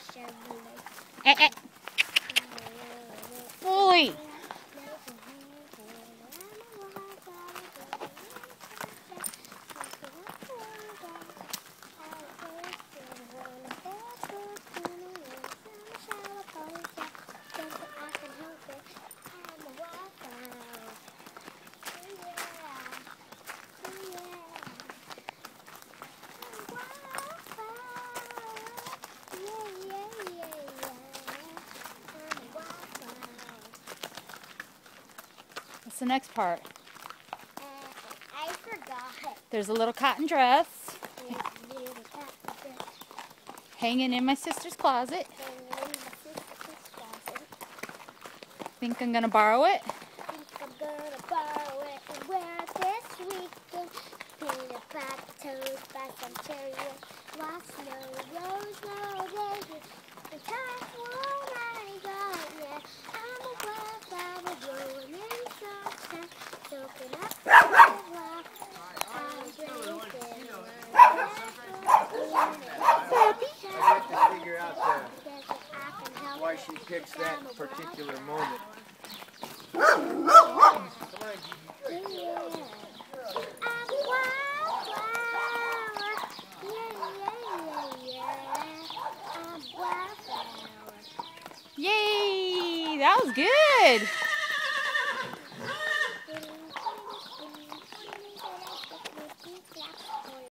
Eh, eh. Boy. What's the next part? I forgot. There's a little cotton dress hanging in my sister's closet. Think I'm gonna borrow it? I'm gonna borrow it and wear it this weekend. Peanut butter toast by some cherry lost snow, rose, no daisies. The time for my God, yeah. I'm a wildflower blowing in sunshine, soaking up the life. I'm drinking I have to figure out why she picks that particular moment. Yay! That was good.